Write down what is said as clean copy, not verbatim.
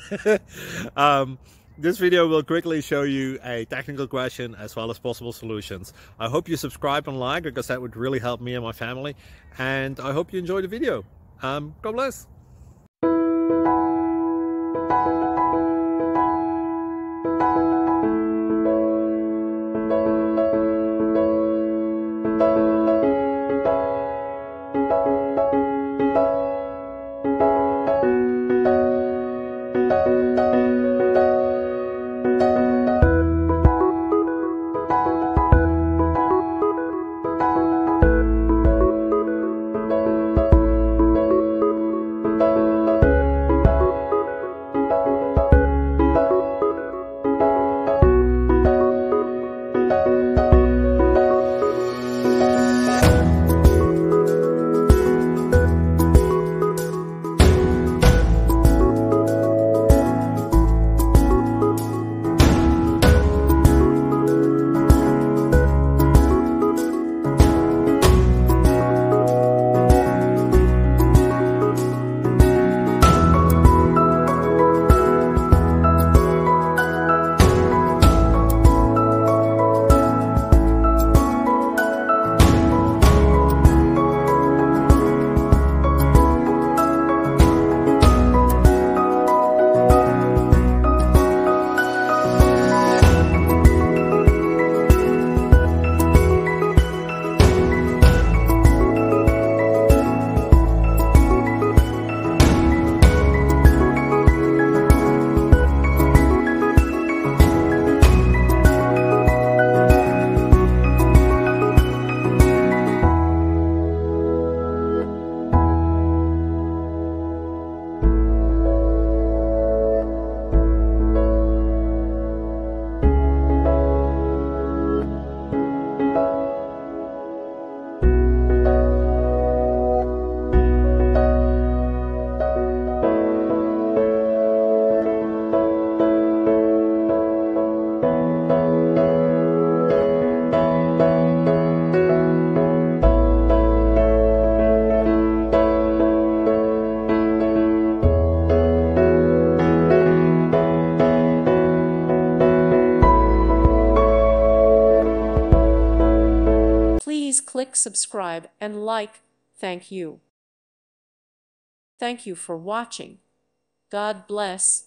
um, this video will quickly show you a technical question as well as possible solutions. I hope you subscribe and like, because that would really help me and my family. And I hope you enjoy the video. God bless. Please click subscribe and like. Thank you. Thank you for watching. God bless.